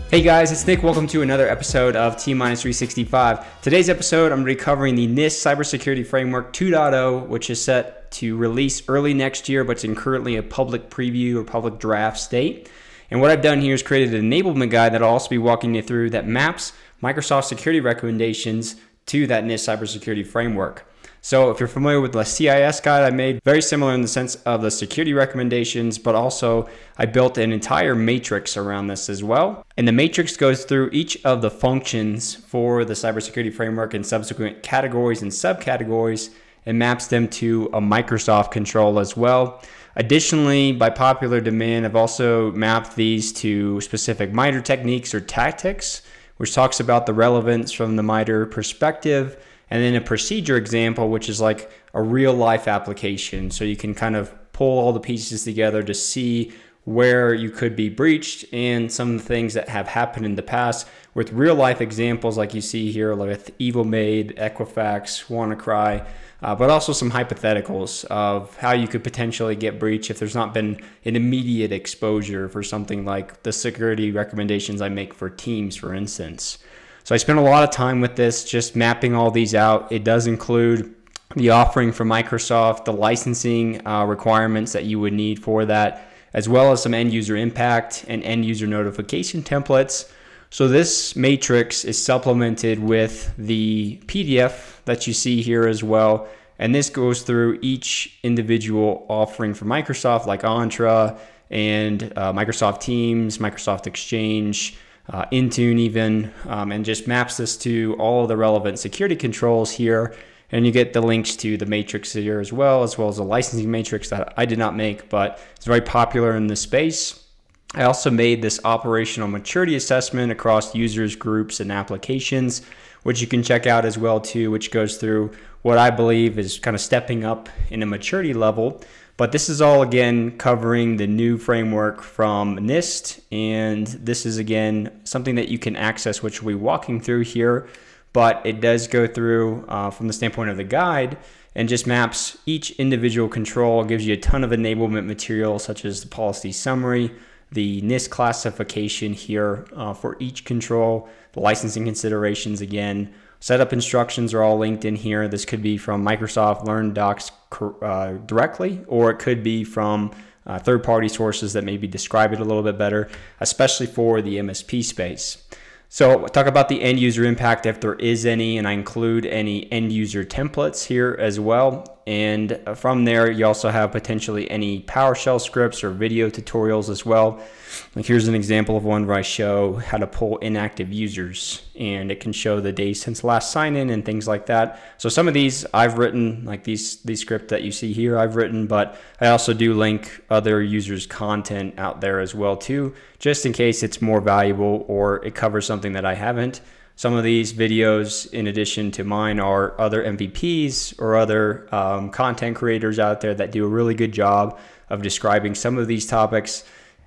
Hey guys, it's Nick. Welcome to another episode of T-365. Today's episode, I'm covering the NIST Cybersecurity Framework 2.0, which is set to release early next year, but it's in currently a public preview or public draft state. And what I've done here is created an enablement guide that I'll also be walking you through that maps Microsoft security recommendations to that NIST Cybersecurity Framework. So if you're familiar with the CIS guide I made, very similar in the sense of the security recommendations, but also I built an entire matrix around this as well. And the matrix goes through each of the functions for the cybersecurity framework and subsequent categories and subcategories and maps them to a Microsoft control as well. Additionally, by popular demand, I've also mapped these to specific MITRE techniques or tactics, which talks about the relevance from the MITRE perspective, and then a procedure example, which is like a real life application. So you can kind of pull all the pieces together to see where you could be breached and some of the things that have happened in the past with real life examples like you see here with EvilMaid, Equifax, WannaCry, but also some hypotheticals of how you could potentially get breached if there's not been an immediate exposure for something like the security recommendations I make for Teams, for instance. So I spent a lot of time with this, just mapping all these out. It does include the offering from Microsoft, the licensing requirements that you would need for that, as well as some end user impact and end user notification templates. So this matrix is supplemented with the PDF that you see here as well. And this goes through each individual offering from Microsoft, like Entra and Microsoft Teams, Microsoft Exchange, Intune even, and just maps this to all of the relevant security controls here. And you get the links to the matrix here as well as a licensing matrix that I did not make, but it's very popular in this space. I also made this operational maturity assessment across users, groups, and applications, which you can check out as well too, which goes through what I believe is kind of stepping up in a maturity level. But this is all, again, covering the new framework from NIST, and this is, again, something that you can access, which we'll be walking through here, but it does go through from the standpoint of the guide and just maps each individual control, gives you a ton of enablement material, such as the policy summary, the NIST classification here for each control, the licensing considerations again. Setup instructions are all linked in here. This could be from Microsoft Learn Docs directly, or it could be from third-party sources that maybe describe it a little bit better, especially for the MSP space. So talk about the end user impact if there is any, and I include any end user templates here as well. And from there, you also have potentially any PowerShell scripts or video tutorials as well. Like here's an example of one where I show how to pull inactive users, and it can show the days since last sign in and things like that. So some of these I've written, like these scripts that you see here I've written, but I also do link other users' content out there as well too, just in case it's more valuable or it covers something that I haven't. Some of these videos, in addition to mine, are other MVPs or other content creators out there that do a really good job of describing some of these topics.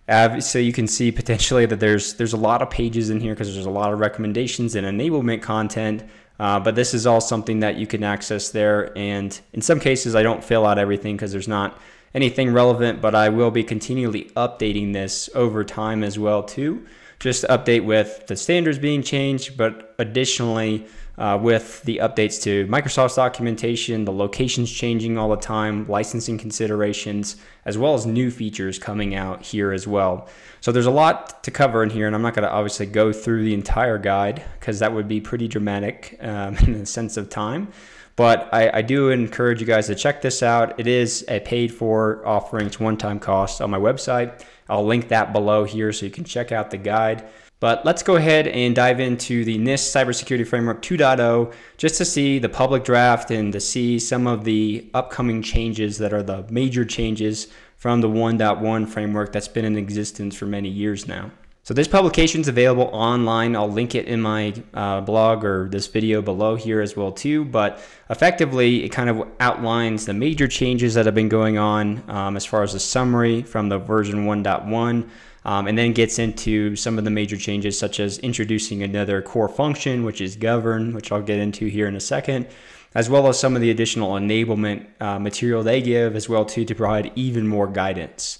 So you can see potentially that there's a lot of pages in here because there's a lot of recommendations and enablement content, but this is all something that you can access there. And in some cases, I don't fill out everything because there's not anything relevant, but I will be continually updating this over time as well too. Just to update with the standards being changed, but additionally with the updates to Microsoft's documentation, the locations changing all the time, licensing considerations, as well as new features coming out here as well. So there's a lot to cover in here, and I'm not going to obviously go through the entire guide because that would be pretty dramatic in the sense of time. But I do encourage you guys to check this out. It is a paid for offering. It's one-time cost on my website. I'll link that below here so you can check out the guide. But let's go ahead and dive into the NIST Cybersecurity Framework 2.0 just to see the public draft and to see some of the upcoming changes that are the major changes from the 1.1 framework that's been in existence for many years now. So this publication is available online. I'll link it in my blog or this video below here as well too. But effectively, it kind of outlines the major changes that have been going on as far as the summary from the version 1.1, and then gets into some of the major changes such as introducing another core function, which is govern, which I'll get into here in a second, as well as some of the additional enablement material they give as well too to provide even more guidance.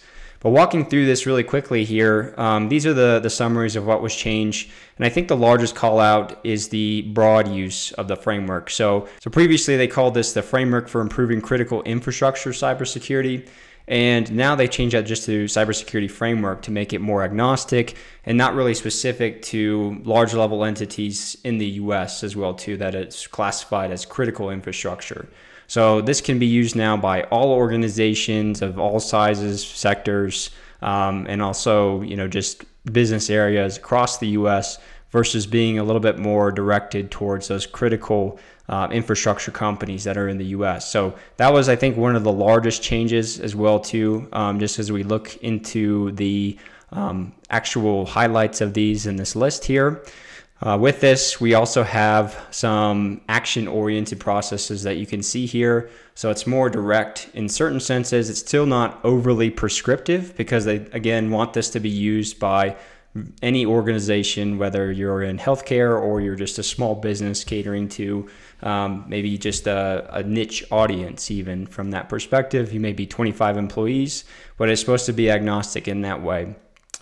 But walking through this really quickly here, these are the summaries of what was changed. And I think the largest call out is the broad use of the framework. So previously they called this the Framework for Improving Critical Infrastructure Cybersecurity. And now they changed that just to Cybersecurity Framework to make it more agnostic and not really specific to large level entities in the US as well too, that it's classified as critical infrastructure. So this can be used now by all organizations of all sizes, sectors, and also, just business areas across the US versus being a little bit more directed towards those critical infrastructure companies that are in the US. So that was, I think, one of the largest changes as well too, just as we look into the actual highlights of these in this list here. With this, we also have some action-oriented processes that you can see here. So it's more direct in certain senses. It's still not overly prescriptive because they, again, want this to be used by any organization, whether you're in healthcare or you're just a small business catering to maybe just a niche audience. Even from that perspective, you may be 25 employees, but it's supposed to be agnostic in that way.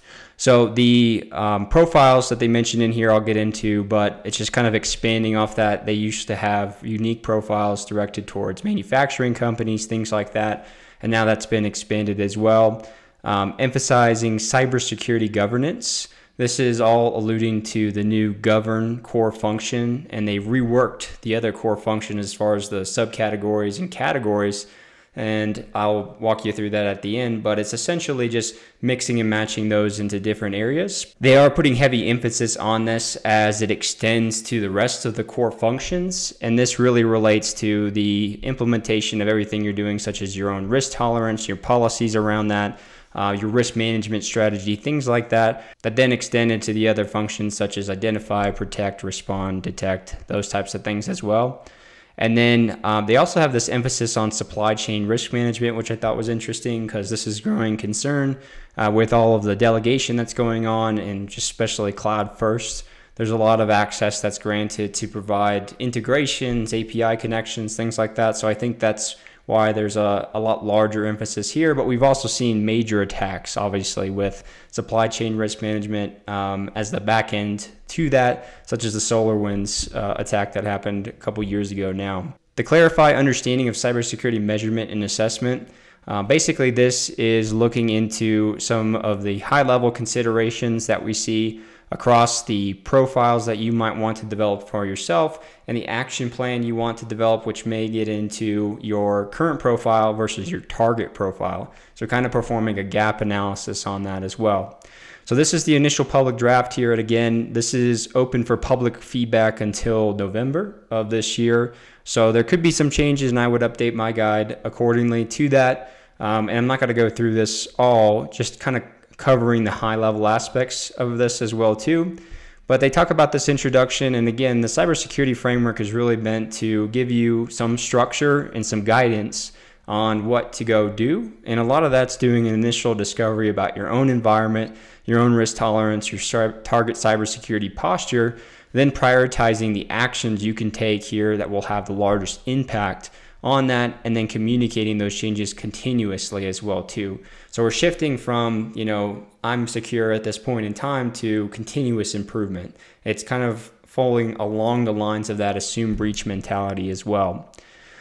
So the profiles that they mentioned in here, I'll get into, but it's just kind of expanding off that. They used to have unique profiles directed towards manufacturing companies, things like that, and now that's been expanded as well. Emphasizing cybersecurity governance. This is all alluding to the new govern core function, and they reworked the other core function as far as the subcategories and categories, and I'll walk you through that at the end, but it's essentially just mixing and matching those into different areas. They are putting heavy emphasis on this as it extends to the rest of the core functions, and this really relates to the implementation of everything you're doing, such as your own risk tolerance, your policies around that, your risk management strategy, things like that, that then extend into the other functions such as identify, protect, respond, detect, those types of things as well. And then they also have this emphasis on supply chain risk management, which I thought was interesting because this is growing concern with all of the delegation that's going on, and just especially cloud first. There's a lot of access that's granted to provide integrations, API connections, things like that. So I think that's why there's a lot larger emphasis here. But we've also seen major attacks, obviously, with supply chain risk management as the back end to that, such as the SolarWinds attack that happened a couple years ago now. To clarify understanding of cybersecurity measurement and assessment, basically this is looking into some of the high-level considerations that we see across the profiles that you might want to develop for yourself and the action plan you want to develop, which may get into your current profile versus your target profile. So kind of performing a gap analysis on that as well. So this is the initial public draft here. And again, this is open for public feedback until November of this year. So there could be some changes, and I would update my guide accordingly to that. And I'm not going to go through this all, just kind of covering the high level aspects of this as well too. But they talk about this introduction, and again, the cybersecurity framework is really meant to give you some structure and some guidance on what to go do. And a lot of that's doing an initial discovery about your own environment, your own risk tolerance, your target cybersecurity posture, then prioritizing the actions you can take here that will have the largest impact on that, and then communicating those changes continuously as well too. So we're shifting from, I'm secure at this point in time to continuous improvement. It's kind of falling along the lines of that assume breach mentality as well.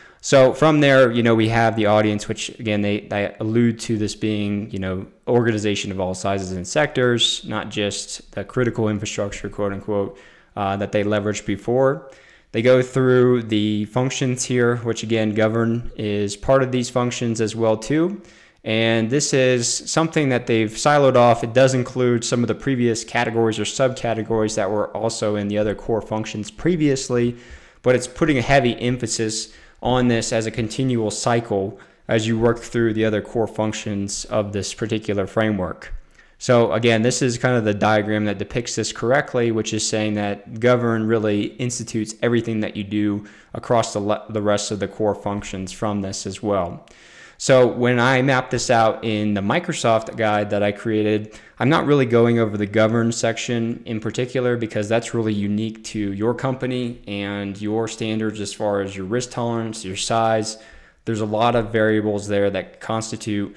So from there, we have the audience, which again, they allude to this being, organization of all sizes and sectors, not just the critical infrastructure, quote unquote, that they leveraged before. They go through the functions here, which again, govern is part of these functions as well too. And this is something that they've siloed off. It does include some of the previous categories or subcategories that were also in the other core functions previously, but it's putting a heavy emphasis on this as a continual cycle as you work through the other core functions of this particular framework. So again, this is kind of the diagram that depicts this correctly, which is saying that govern really institutes everything that you do across the rest of the core functions from this as well. So when I map this out in the Microsoft guide that I created, I'm not really going over the govern section in particular because that's really unique to your company and your standards as far as your risk tolerance, your size. There's a lot of variables there that constitute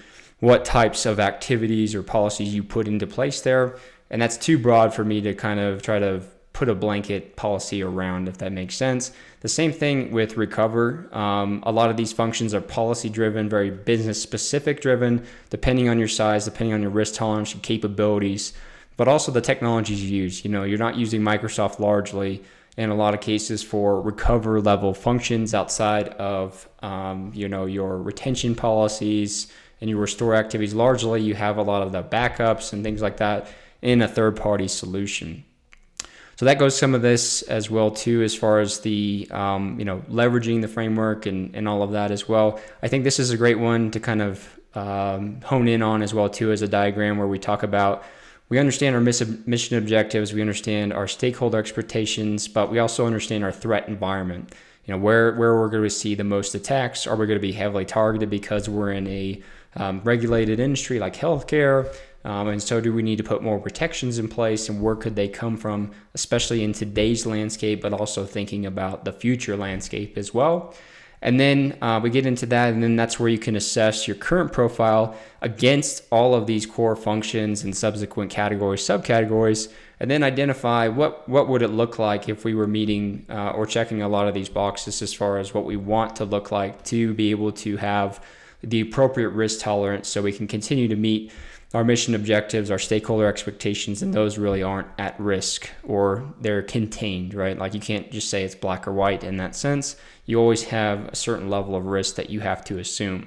what types of activities or policies you put into place there. And that's too broad for me to kind of try to put a blanket policy around, if that makes sense. The same thing with recover. A lot of these functions are policy driven, very business specific driven, depending on your size, depending on your risk tolerance, your capabilities, but also the technologies you use. You're not using Microsoft largely in a lot of cases for recover level functions outside of your retention policies and your restore activities. Largely you have a lot of the backups and things like that in a third-party solution. So that goes some of this as well too, as far as the leveraging the framework and all of that as well. I think this is a great one to kind of hone in on as well too, as a diagram where we talk about, we understand our mission objectives, we understand our stakeholder expectations, but we also understand our threat environment. Where we're going to see the most attacks. Are we going to be heavily targeted because we're in a regulated industry like healthcare? And so do we need to put more protections in place, and where could they come from, especially in today's landscape, but also thinking about the future landscape as well. And then we get into that, and then that's where you can assess your current profile against all of these core functions and subsequent categories, subcategories, and then identify what would it look like if we were meeting or checking a lot of these boxes as far as what we want to look like to be able to have the appropriate risk tolerance so we can continue to meet our mission objectives, our stakeholder expectations, and those really aren't at risk, or they're contained, right? Like you can't just say it's black or white in that sense. You always have a certain level of risk that you have to assume.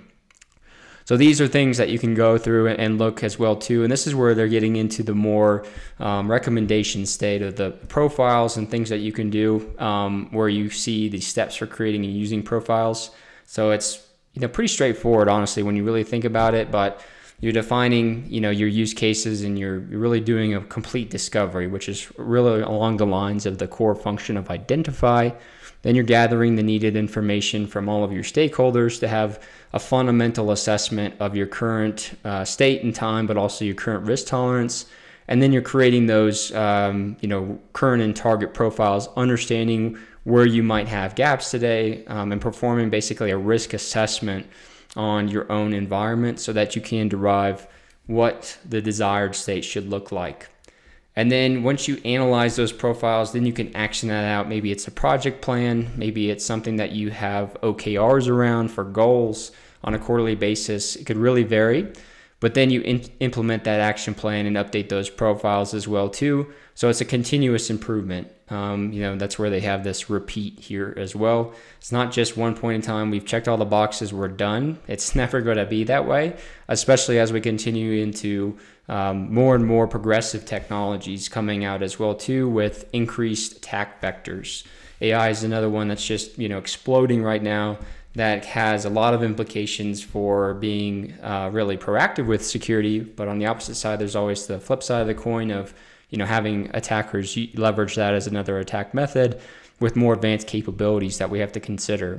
So these are things that you can go through and look as well too. And this is where they're getting into the more recommendation state of the profiles and things that you can do, where you see the steps for creating and using profiles. So it's pretty straightforward, honestly, when you really think about it, but you're defining, your use cases, and you're really doing a complete discovery, which is really along the lines of the core function of identify. Then you're gathering the needed information from all of your stakeholders to have a fundamental assessment of your current state and time, but also your current risk tolerance. And then you're creating those, current and target profiles, understanding where you might have gaps today, and performing basically a risk assessment on your own environment so that you can derive what the desired state should look like. And then once you analyze those profiles, then you can action that out. Maybe it's a project plan, maybe it's something that you have OKRs around for goals on a quarterly basis. It could really vary, but then you implement that action plan and update those profiles as well too. So it's a continuous improvement. That's where they have this repeat here as well. It's not just one point in time, we've checked all the boxes, we're done. It's never going to be that way, especially as we continue into more and more progressive technologies coming out as well too, with increased attack vectors. AI is another one that's just exploding right now, that has a lot of implications for being really proactive with security. But on the opposite side, there's always the flip side of the coin of having attackers leverage that as another attack method with more advanced capabilities that we have to consider.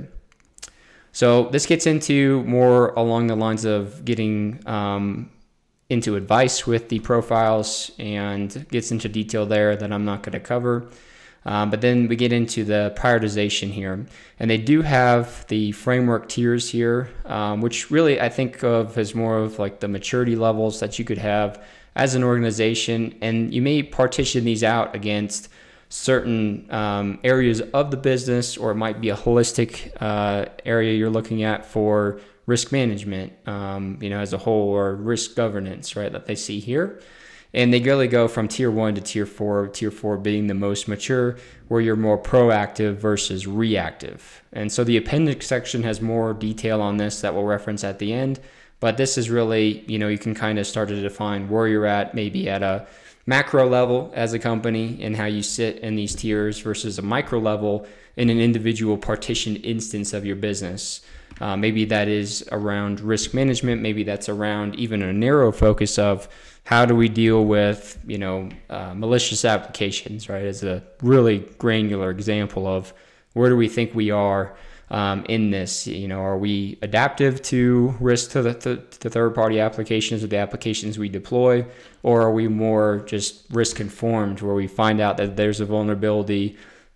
So this gets into more along the lines of getting into advice with the profiles, and gets into detail there that I'm not going to cover. But then we get into the prioritization here, and they do have the framework tiers here, which really I think of as more of like the maturity levels that you could have as an organization, and you may partition these out against certain areas of the business, or it might be a holistic area you're looking at for risk management, as a whole, or risk governance, right, that they see here. And they really go from tier 1 to tier 4, tier 4 being the most mature, where you're more proactive versus reactive. And so the appendix section has more detail on this that we'll reference at the end. But this is really, you can kind of start to define where you're at, maybe at a macro level as a company, and how you sit in these tiers versus a micro level in an individual partitioned instance of your business. Maybe that is around risk management. Maybe that's around even a narrow focus of how do we deal with, malicious applications, right? As a really granular example of where do we think we are in this. Are we adaptive to risk to the third-party applications or the applications we deploy, or are we more just risk-informed, where we find out that there's a vulnerability,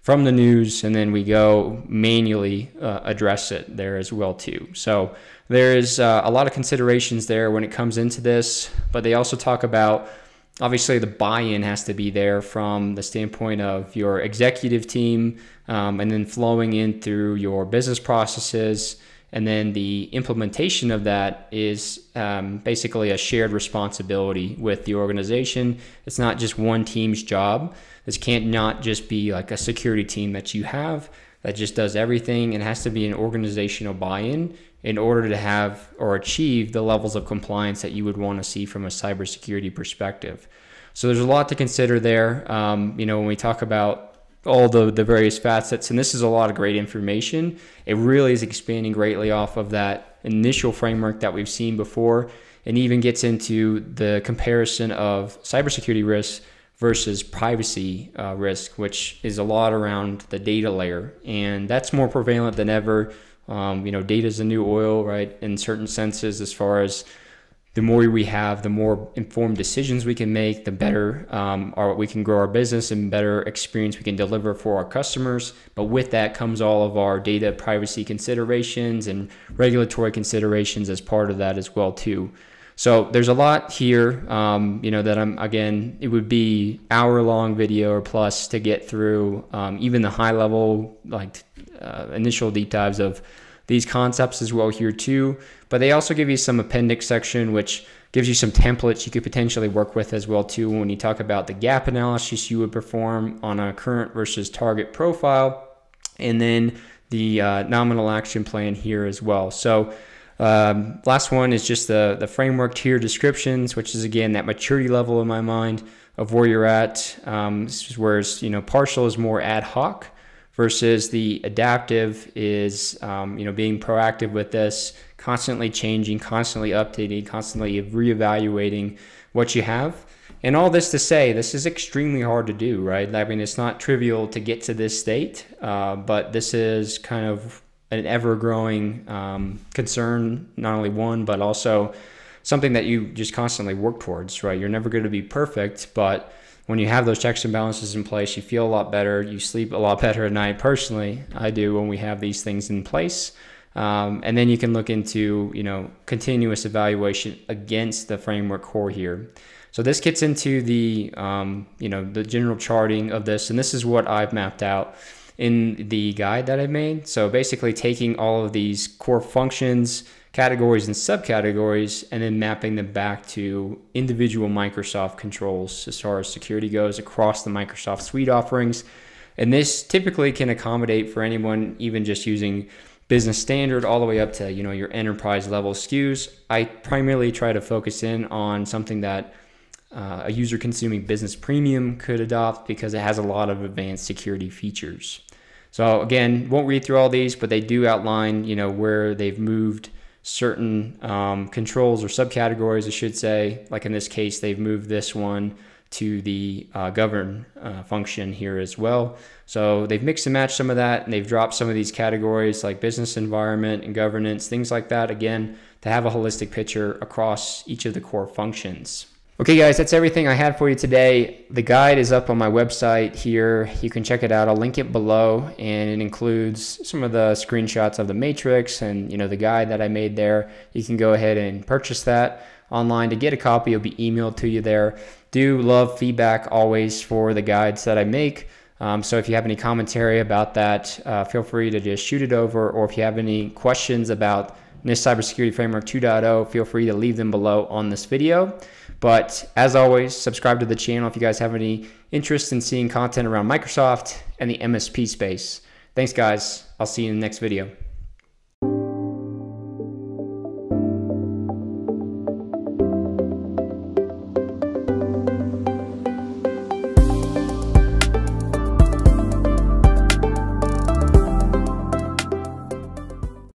from the news, and then we go manually address it there as well too. So there's a lot of considerations there when it comes into this, but they also talk about, obviously the buy-in has to be there from the standpoint of your executive team, and then flowing in through your business processes. And then the implementation of that is basically a shared responsibility with the organization. It's not just one team's job. This can't not just be like a security team that you have that just does everything. It has to be an organizational buy-in in order to have or achieve the levels of compliance that you would want to see from a cybersecurity perspective. So there's a lot to consider there. When we talk about all the various facets, and this is a lot of great information. It really is expanding greatly off of that initial framework that we've seen before, and even gets into the comparison of cybersecurity risks versus privacy risk, which is a lot around the data layer, and that's more prevalent than ever. Data is the new oil, right? In certain senses, as far as the more we have, the more informed decisions we can make, the better we can grow our business and better experience we can deliver for our customers. But with that comes all of our data privacy considerations and regulatory considerations as part of that as well too. So there's a lot here, that it would be hour-long video or plus to get through even the high level, initial deep dives of these concepts as well here too. But they also give you some appendix section, which gives you some templates you could potentially work with as well too when you talk about the gap analysis you would perform on a current versus target profile, and then the nominal action plan here as well. So last one is just the framework tier descriptions, which is again that maturity level in my mind of where you're at. Whereas partial is more ad hoc, versus the adaptive is being proactive with this, constantly changing, constantly updating, constantly reevaluating what you have. And all this to say, this is extremely hard to do, right? I mean, it's not trivial to get to this state, but this is kind of an ever-growing concern, not only one, but also something that you just constantly work towards, right? You're never going to be perfect, but when you have those checks and balances in place, you feel a lot better. You sleep a lot better at night. Personally, I do when we have these things in place. And then you can look into, continuous evaluation against the framework core here. So this gets into the, the general charting of this. And this is what I've mapped out in the guide that I made. So basically taking all of these core functions, categories and subcategories, and then mapping them back to individual Microsoft controls as far as security goes across the Microsoft suite offerings. And this typically can accommodate for anyone even just using business standard all the way up to your enterprise level SKUs. I primarily try to focus in on something that a user consuming business premium could adopt because it has a lot of advanced security features. So again, won't read through all these, but they do outline where they've moved certain controls or subcategories, I should say. Like in this case, they've moved this one to the govern function here as well. So they've mixed and matched some of that, and they've dropped some of these categories like business environment and governance, things like that, again, to have a holistic picture across each of the core functions. Okay guys, that's everything I had for you today. The guide is up on my website here. You can check it out. I'll link it below, and it includes some of the screenshots of the matrix and the guide that I made there. You can go ahead and purchase that online. To get a copy, it'll be emailed to you there. Do love feedback always for the guides that I make. So if you have any commentary about that, feel free to just shoot it over, or if you have any questions about NIST Cybersecurity Framework 2.0, feel free to leave them below on this video. But as always, subscribe to the channel if you guys have any interest in seeing content around Microsoft and the MSP space. Thanks guys. I'll see you in the next video.